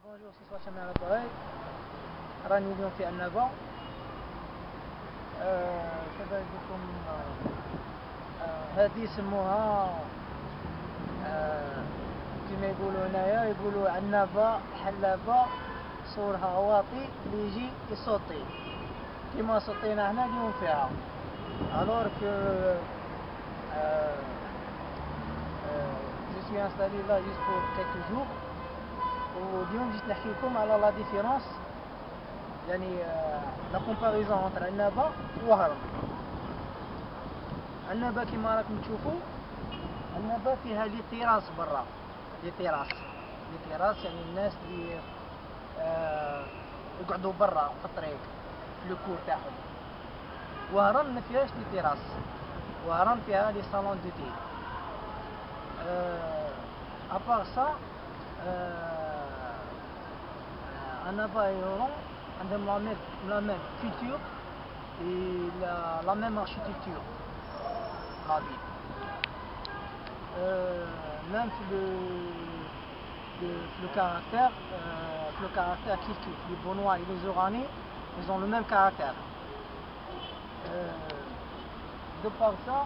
بونجور سي سوا شمال الطريق. راني اليوم في النبا. كيف لكم هذه يسموها كما يقولوا هنايا، يقولوا عنابة حلابة صورها واطي اللي يجي يصوتي كيما صوتينا هنا اليوم فيها. الوغ كو جو سوي انستالي لا جوست بور كيلكو جور، واليوم جيت نحكي لكم على لا ديفيرونس، يعني لا كومباريزون انتر عنابة وهرم. عنابة كيما راكم تشوفوا، عنابة فيها لي تيراس برا، لي تيراس يعني الناس اللي يقعدوا برا في الطريق في لو كور تاعهم. وهران ما فيهاش لي تيراس، وهران فيها لي صالون دو تي. ابار سا عنابة et Oran عندهم la même culture et la même architecture la ville. Même le caractère, kiff les Bonois et les Orani, ils ont le même caractère. De par ça,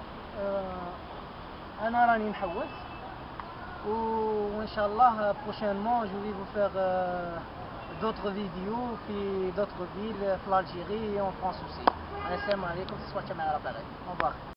أنا راني نحوس، وإن شاء الله prochainement je vais vous faire d'autres vidéos في d'autres villes في l'Algérie et en France aussi. السلام عليكم، تصبحوا معنا على خير. Au revoir.